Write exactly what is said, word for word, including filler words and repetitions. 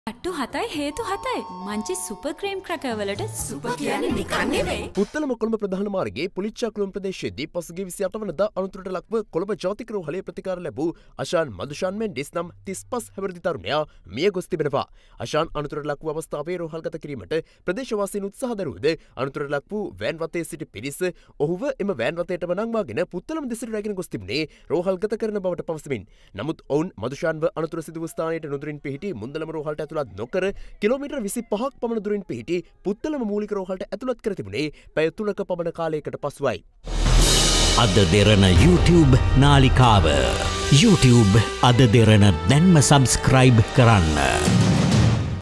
අට්ටු හතයි හේතු හතයි මංචි සුපර් ක්‍රීම් ක්‍රැකර් වලට සුපර් කියන්නේ නිකන් නෙවෙයි. පුත්තලම කොළඹ ප්‍රධාන මාර්ගයේ පුලිච්චාකුළුම් ප්‍රදේශයේදී පසුගිය විසිඅට වනදා අනතුරට ලක්ව කොළඹ ජාතික රෝහලේ ප්‍රතිකාර ලැබූ අෂාන් මදුෂාන් මෙන්ඩිස් නම් තිස් පහ හැවිරිදි තරුණයා මිය ගොස් තිබෙනවා. අෂාන් අනතුරට ලක් වූ අවස්ථාවේ රෝහල්ගත කිරීමට ප්‍රදේශවාසීන් උත්සාහ දරුවද අනතුරට ලක් වූ වෑන් රථයේ සිටි පිරිස ඔහුව එම වෑන් රථයටම නංවාගෙන පුත්තලම දෙසට රැගෙන ගොස් තිබුණේ රෝහල්ගත කරන බවට පවසමින්. නමුත් ඔවුන් මදුෂාන්ව අනතුර සිදු වූ ස්ථානයට නොදුරින් පිහිටි මුන්දලම රෝහලට ඇතුළත් නොකර කිලෝමීටර් විසි පහක් පමණ දුරින් පිහිටි පුත්තලම මූලික රෝහලට ඇතුළත් කර තිබුණේ පැය තුනක පමණ කාලයකට පසුවයි. අද දෙරණ YouTube නාලිකාව YouTube අද දෙරණ දැන්ම සබස්ක්‍රයිබ් කරන්න.